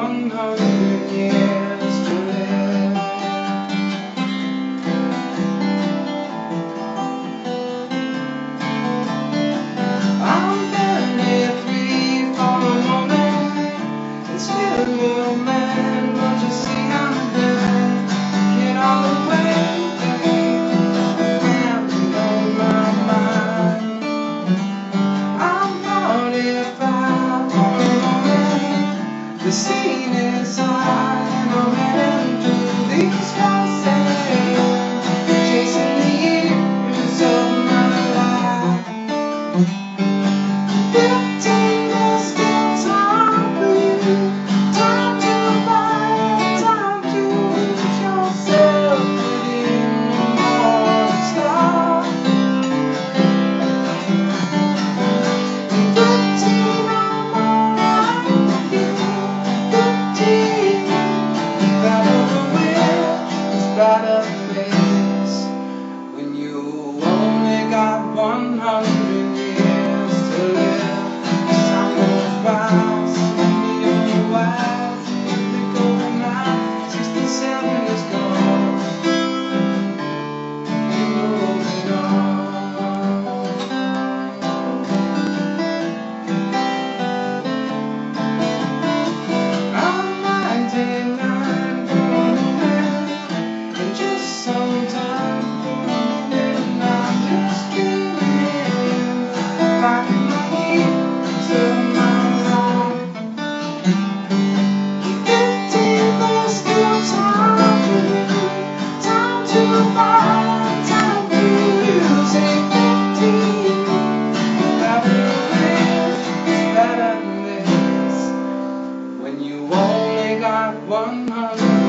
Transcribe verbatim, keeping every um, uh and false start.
one hundred years to live. I'm thirty-three for a moment, and still a little man. Don't you see I'm dead? Get all the way back on my mind. I'm forty-five for a moment. The scene is high, and I'm heading through these walls, chasing the years of my life. Fifteen is still time for you, time to buy, time to lose yourself within the morning star. Fifteen, I'm alright with you. Fifteen, without a will, without a face. When you only got one hundred years to live, time goes by, so many your wives, they go now, sixty-seven is gone, you're moving on. I'm ninety-nine for a moment, and just some time for a moment, I'm just dreaming, finding my years of my life. Fifteen, there's still time for you, time to find, time to lose. Say fifteen, without a wish, without a miss. When you only got one hundred